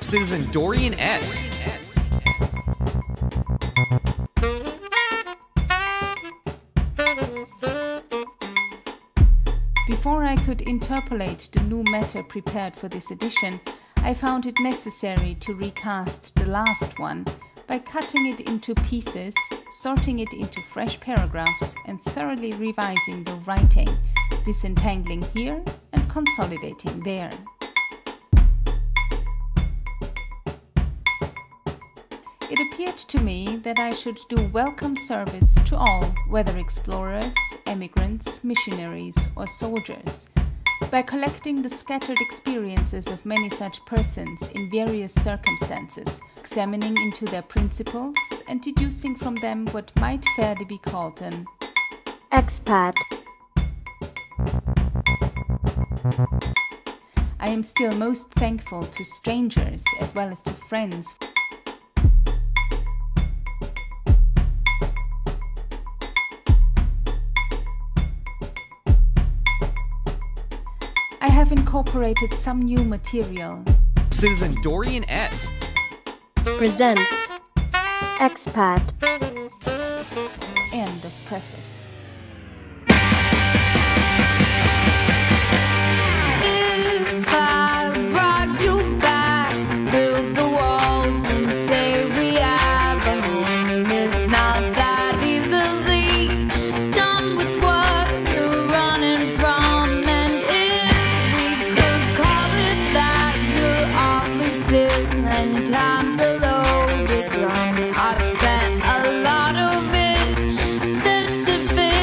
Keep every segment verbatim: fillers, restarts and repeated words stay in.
Citizen Dorian S. Before I could interpolate the new matter prepared for this edition, I found it necessary to recast the last one by cutting it into pieces, sorting it into fresh paragraphs, and thoroughly revising the writing, disentangling here and consolidating there. It appeared to me that I should do welcome service to all, whether explorers, emigrants, missionaries, or soldiers, by collecting the scattered experiences of many such persons in various circumstances, examining into their principles, and deducing from them what might fairly be called an expat. I am still most thankful to strangers as well as to friends I have incorporated some new material. Citizen Dorian S. presents Expat. End of preface. If I brought you back, build the walls and say we have a home, it's not that easily done with what you're running from. And if we could call it that, you're awfully still and time's a loaded gun. I've spent a lot of it set to fit.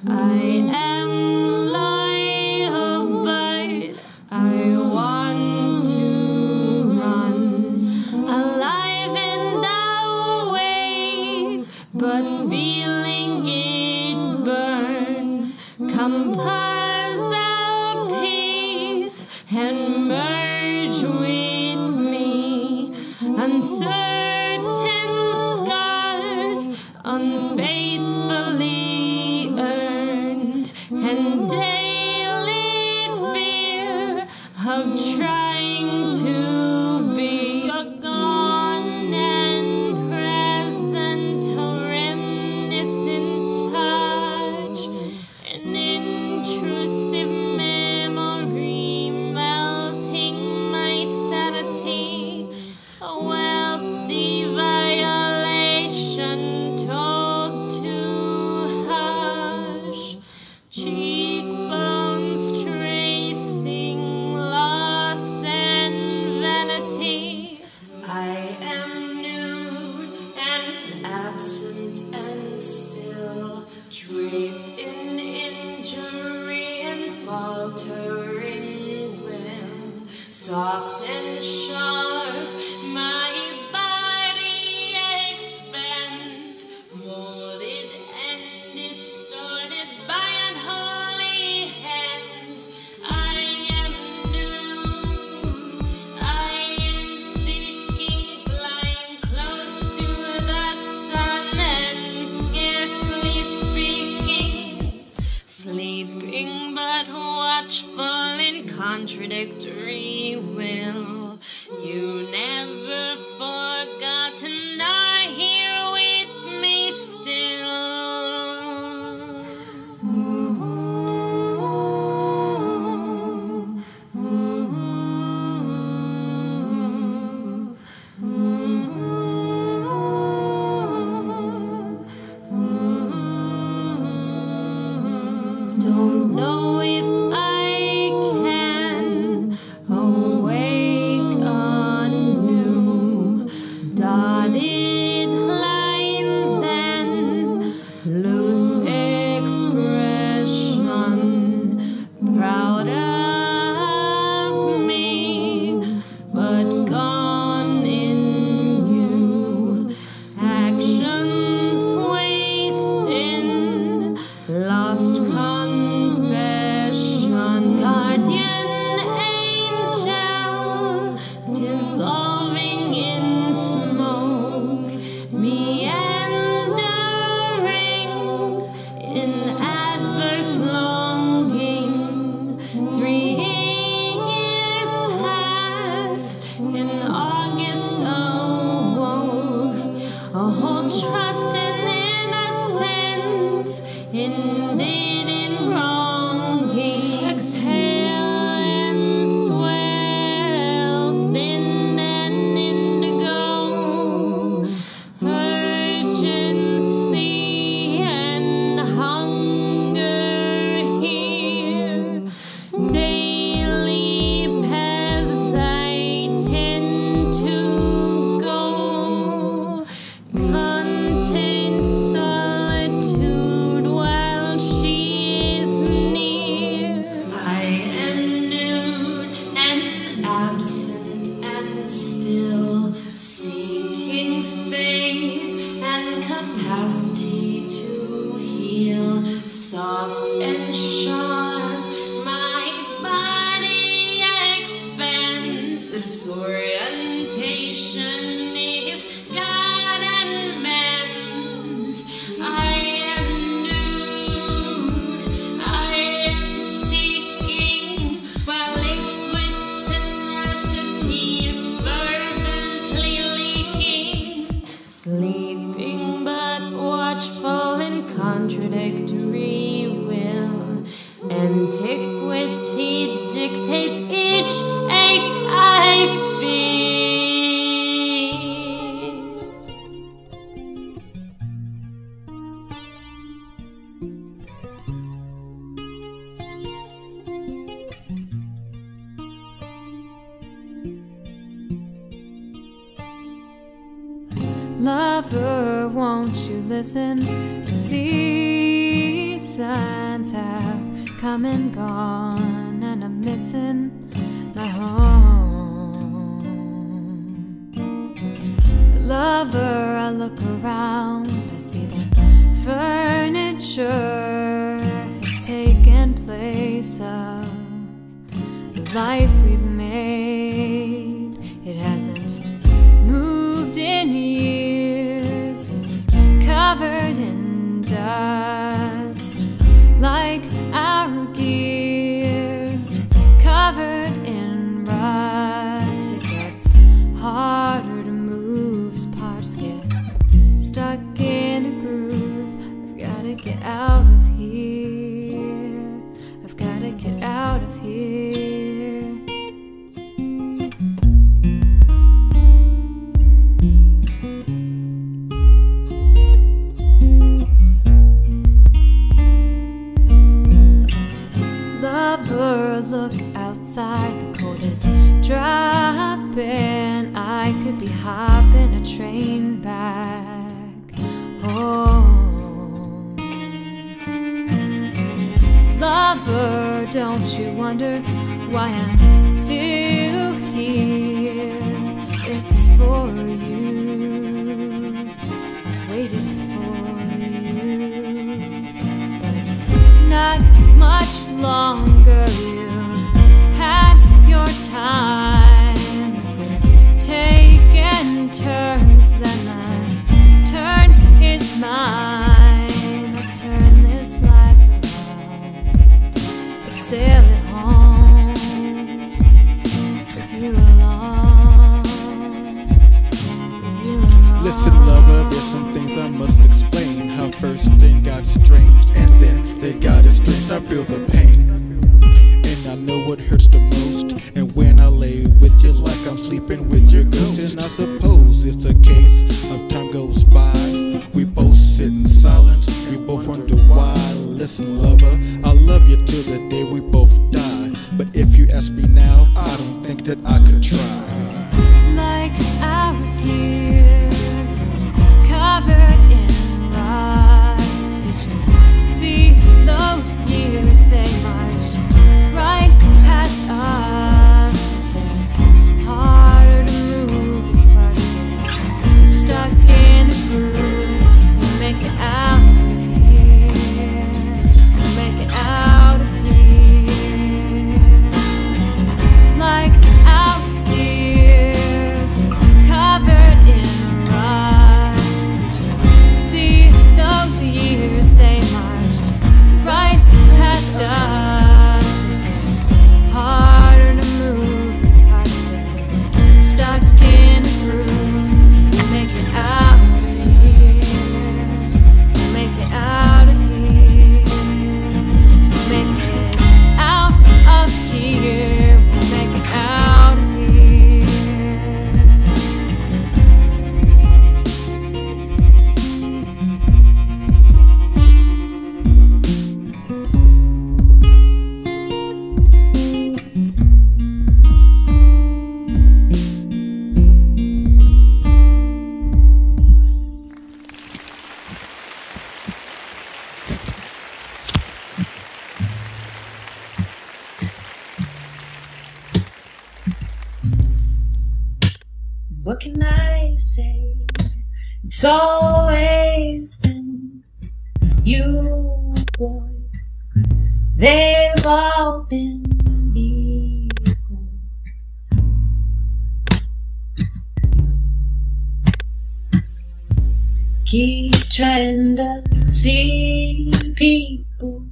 I am like a bird. I want to run, alive and awake, but feeling it burn. Compose our peace and merge with me. Uncertain scars, unfaithfully earned, and daily fear of trying to be a gone and present, a reminiscent touch, an intrusive memory melting my sanity, a wealthy violation told to hush, cheekbones tracing loss and vanity. I am nude and absent and still, draped in injury and faltering will, soft and sharp my body expands, molded and distorted by unholy hands. I am nude, I am seeking, flying close to the sun and scarcely speaking, sleeping but watchful in contradictory will. You never forgotten, are here with me still. Don't know if I can awake anew, dotted lines and loose expression, proud of me, but gone in you, actions wasting, lost confession, guardian angel, dissolving in smoke, meandering in adverse longing. Three years past, in August awoke, a whole trust in innocence, ended in wronging. Exhale and swell, thin and indigo, urgency and hunger here. Daily paths I tend to go, content solitude while she is near. I am nude and absent and still, seeking faith and capacity to heal, soft and sharp my body expands. This orientation is God and man's. I am nude, I am seeking, while liquid tenacity is fervently leaking, sleeping but watchful in contradictory will. Antiquity dictates each ache I feel. Lover, won't you listen? See seasons have come and gone, and I'm missing my home. Lover, I look around, I see that furniture has taken place of the life we've made. It hasn't moved in years, it's covered in dust, like our gears covered in rust. It gets harder to move as parts get stuck in a groove. I've gotta get out of here, I've gotta get out of here. Lover, look outside, the cold is dropping. I could be hopping a train back home. Lover, don't you wonder why I'm still here? It's for you, I've waited for you, but not much longer. You had your time. If we're taking turns, then my turn is mine. I'll turn this life around, I'll sail it home with you along, with you along. Listen, lover, there's some things I must explain. How first thing got strange, and then they got estranged. I feel the pain, and I know what hurts the most. And when I lay with you, like I'm sleeping with your ghost. And I suppose it's a case of time goes by, we both sit in silence, we both wonder why. Listen, lover, I love you till the day we both die, but if you ask me now, I don't think that I could try. Like our gears covered in rust. Did you see those years? They marched right past us. It's harder to move as part of it, stuck in a groove. We'll make it out of here, we'll make it out of here. Like our years covered in rust. Did you see those years? They marched right past us. Harder to move as part of it, stuck in a groove. We'll make it out of here, we'll make it out of here, we'll make it out of here, we'll make it out of here. What can I say? It's always been you, boy. They've all been equal. Keep trying to see people.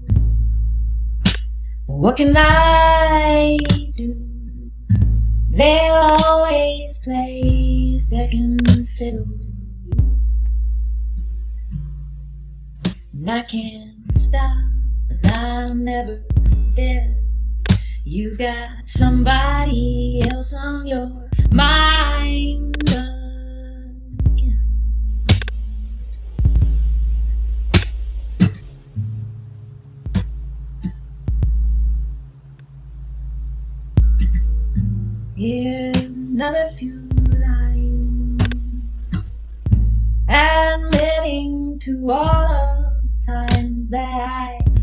What can I do? They'll always play second fiddle, and I can't stop, and I'll never dare. You've got somebody else on your mind again. Here's another few lines, admitting to all of the times that I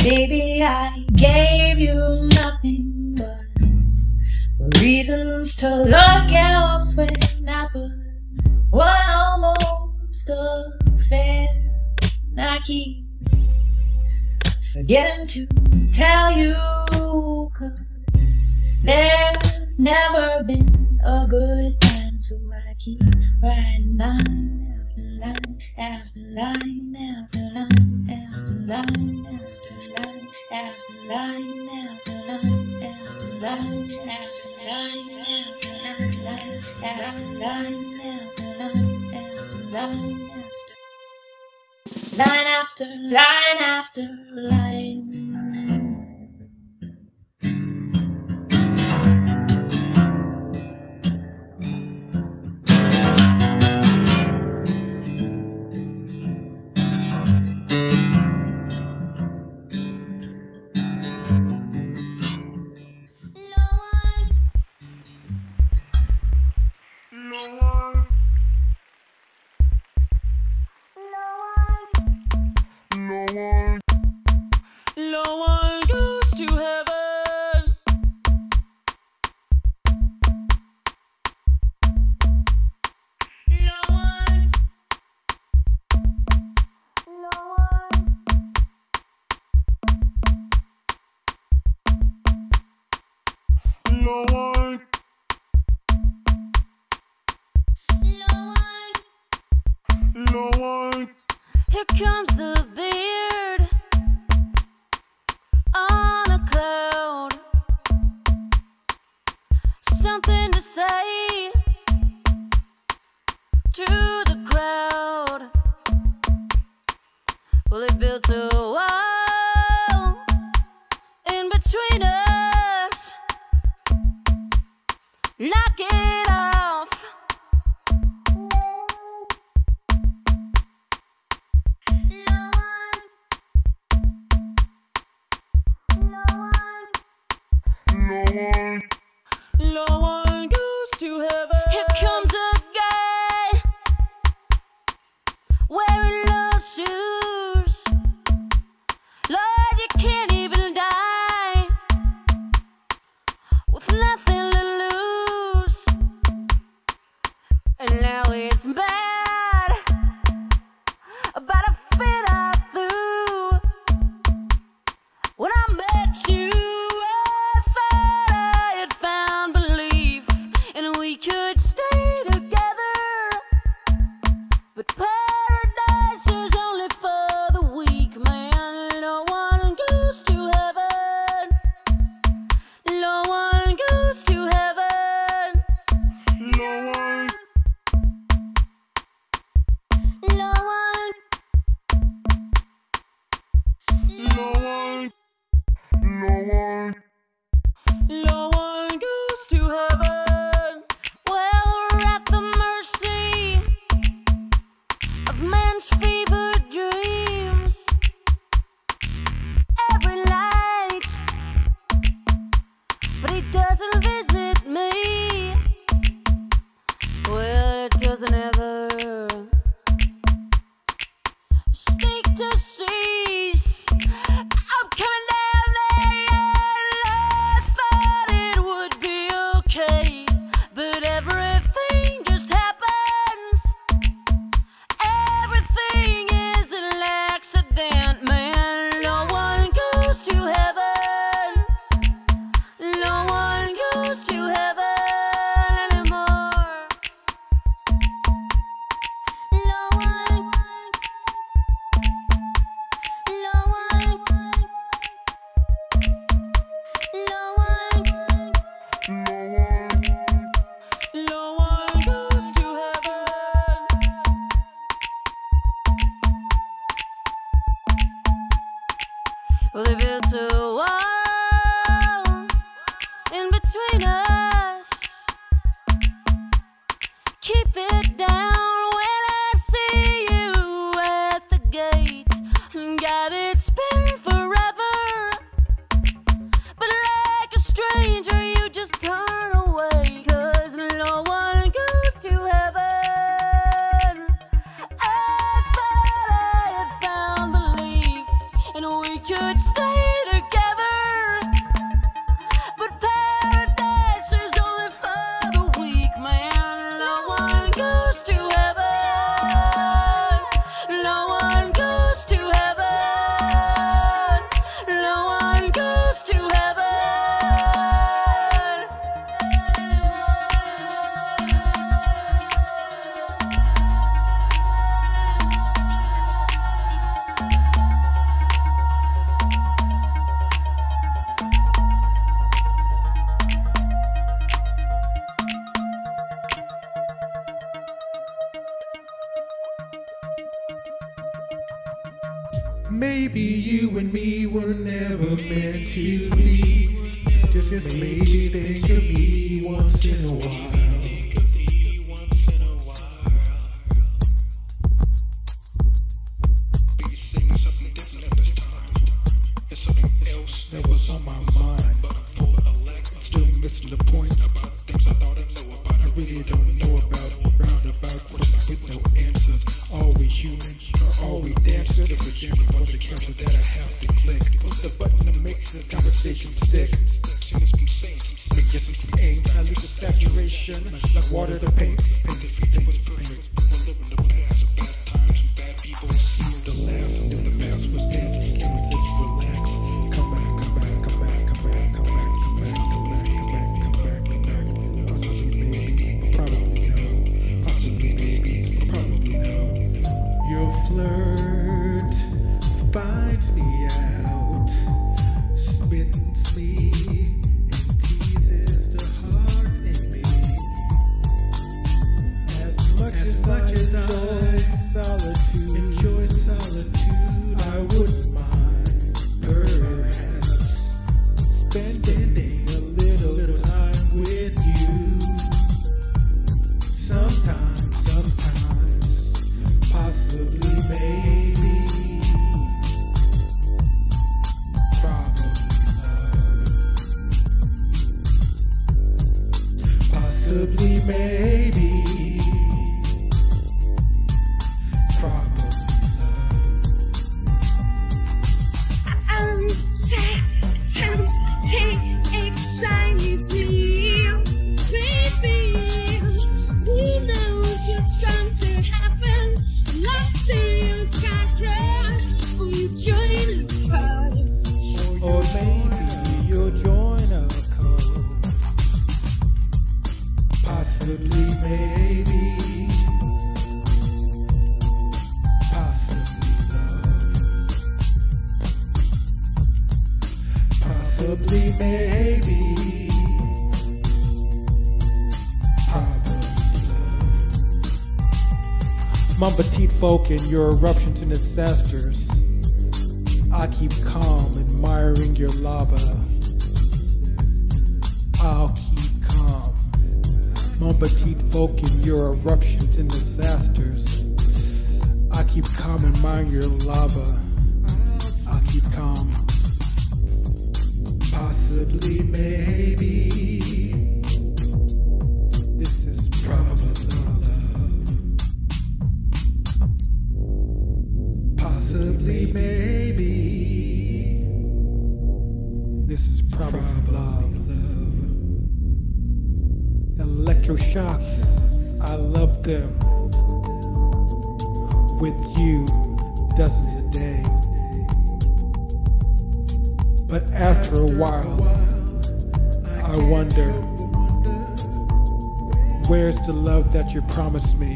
Baby, I gave you nothing but reasons to look elsewhere. I put one almost affair. I keep forgetting to tell you, 'cause there's never been a good time. So I keep writing line after line after line after line after line after line after line after line after line after line after line after line after line line after line after line. No one goes to heaven. No one. No one. No one. No one. Here comes the beard on a cloud. Something to say to the crowd. Well, they built a wall in between us. Knock it off. No one goes to heaven. Here comes a guy wearing love shoes. Lord, you can't even die with nothing to lose. And now it's bad about a fit I threw when I met you. Could stay together, but paradise is only for the weak, man. No one goes to heaven. No one goes to heaven. No one. No one. No one. No one. No one goes to heaven. Man's fevered dreams every night, but he doesn't visit me. Well, it doesn't ever speak to cease. I'm coming down there, and I thought it would be okay, but everything just happens. Everything is an accident, man. No one goes to heaven. No one goes to heaven anymore. No one. No one. No one. No one goes to heaven. Well, they built a wall in between us. Keep it down when I see you at the gate. Got it spin forever, but like a stranger you just turn away, 'cause no one goes to heaven. I thought I had found belief in a we could stay together. But paradise is only for the weak, man. No one goes to heaven. No one goes to heaven. No one goes to heaven. Maybe you and me were never meant to be. Just, just maybe think of me once in a while. Be singing something different at this time. It's something else that was on my mind, but I'm full of elect. I'm still missing the point about things I thought I know about. I really don't know about roundabout questions with no answers. Are we human or are we dancers? If we're dancing for the cancer that I have to click. What's the button to make this conversation stick? Sing some saints, make yes some aim. I lose the saturation, like water to paint. Paint if you think was perfect. We're living the past of bad times and bad people seem to laugh. And if the past was dead, can we just relax? Come back, come back, come back, come back, come back, come back, come back, come back, come back, come back. Possibly, maybe, probably no. Possibly, maybe, probably no. Your flirt finds me out, spits me and teases the heart in me. As much as, as, much as I solitude, enjoy solitude, I wouldn't mind perhaps spending a little, little time with you. Sometimes, sometimes, possibly, maybe, probably love. Possibly, maybe, probably love. I'm tempting, excites me, baby. Who knows what's going to happen after you can crash or you join a cult? Or maybe you'll join a cult. Possibly, maybe, possibly love. Possibly, maybe, probably love. My petite folk and your eruptions and disasters. I keep calm, admiring your lava. I'll keep calm. Mon petite folk in your eruptions and disasters. I keep calm, admiring your lava. I'll keep calm. Possibly, maybe, this is probably love. Possibly, maybe, this is probably love. Electroshocks, I love them. With you, dozens a day. But after a while, I wonder, where's the love that you promised me?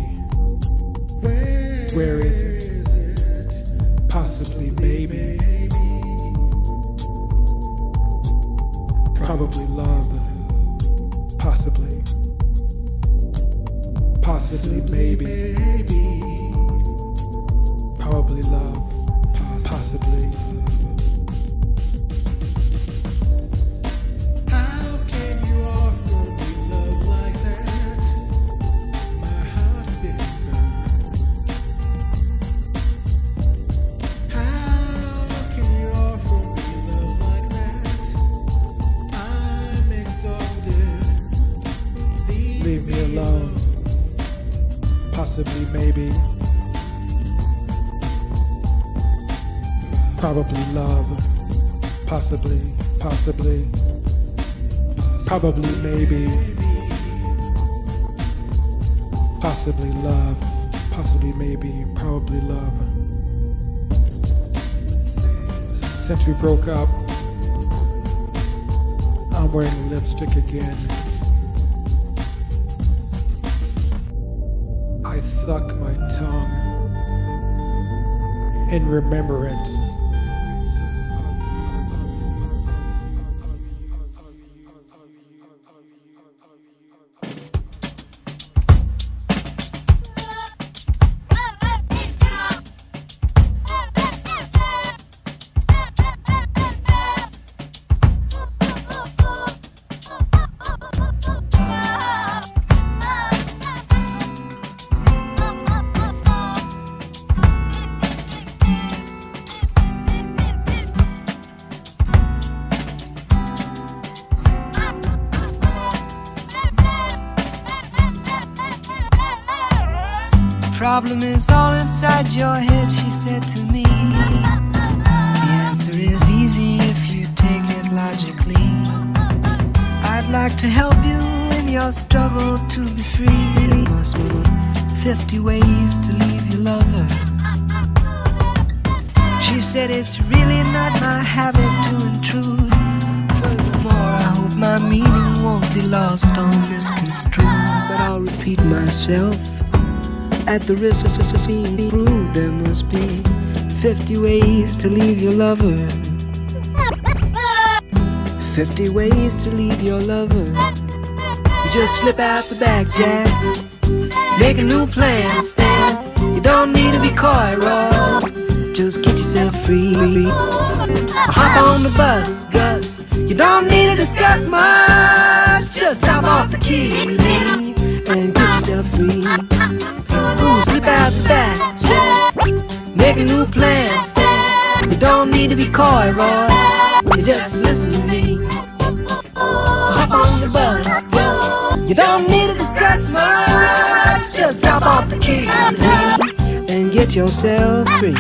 Where is it? Possibly, maybe. Probably love. Possibly. Possibly, maybe. Probably love. Possibly. How can you offer me love like that? My heart didn't burn. How can you offer me love like that? I probably love, possibly, possibly, probably, maybe, possibly love, possibly, maybe, probably love. Since we broke up, I'm wearing lipstick again. I suck my tongue in remembrance. Problem is all inside your head, she said to me. The answer is easy if you take it logically. I'd like to help you in your struggle to be free. Must move fifty ways to leave your lover. She said it's really not my habit to intrude. Furthermore, I hope my meaning won't be lost or misconstrued. But I'll repeat myself. At the risk of being rude, there must be fifty ways to leave your lover. Fifty ways to leave your lover. You just slip out the back, Jack. Make a new plan, Stan. You don't need to be coy, Roy. Just get yourself free. Hop on the bus, Gus. You don't need to discuss much. Just drop off the key and get yourself free. Ooh, slip out the back, Jack. Make a new plan, Stan. You don't need to be coy, Roy. You just listen to me. Hop on the bus, Gus. You don't need to discuss much. Just drop off the key and get yourself free.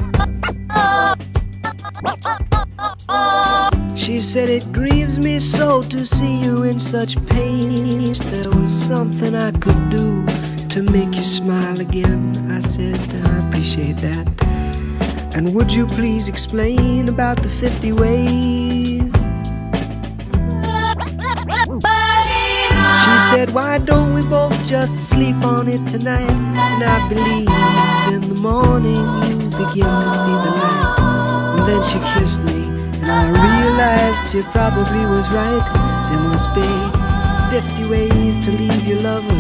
She said it grieves me so to see you in such pain. There was something I could do to make you smile again. I said, I appreciate that. And would you please explain about the fifty ways? She said, why don't we both just sleep on it tonight? And I believe in the morning you begin to see the light. And then she kissed me, and I realized she probably was right. There must be fifty ways to leave your lover.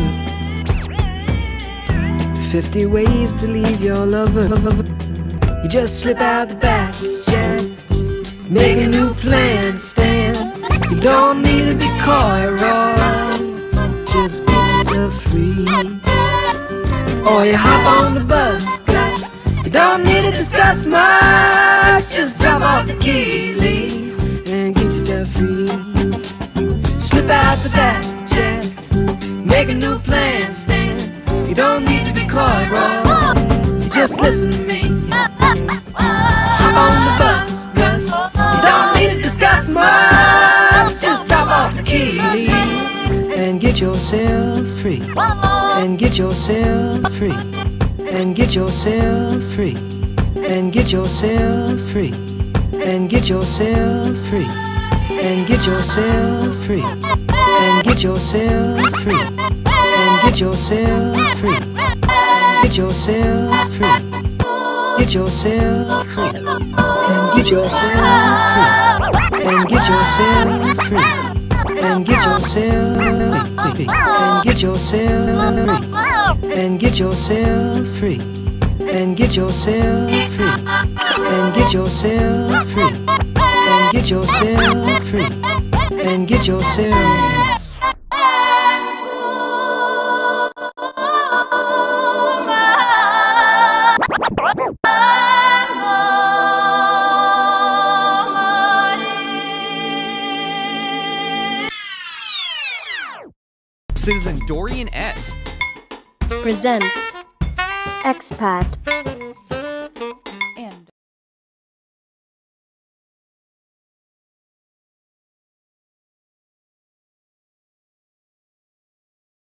Fifty ways to leave your lover. You just slip out the back, Jack. Make a new plan, Stan. You don't need to be coy, Roy. Just get yourself free. Or you hop on the bus, Gus. You don't need to discuss much. Just drop off the key, Lee, and get yourself free. Slip out the back, Jack. Make a new plan, Stan. You don't need to be coy, Roy. You just listen to me. Hop on the bus, Gus. You don't need to discuss much. Just drop off the key and get yourself free. And get yourself free. And get yourself free. And get yourself free. And get yourself free. And get yourself free. And get yourself free. And get yourself free. Get yourself free. Get yourself free. And get yourself free. And get yourself free. And get yourself free. And get yourself free. And get yourself free. And get yourself free. And get yourself free. And get yourself free. And get yourself. Citizen Dorian S. presents Expat.